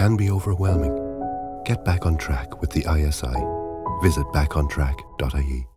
can be overwhelming. Get back on track with the ISI. Visit backontrack.ie.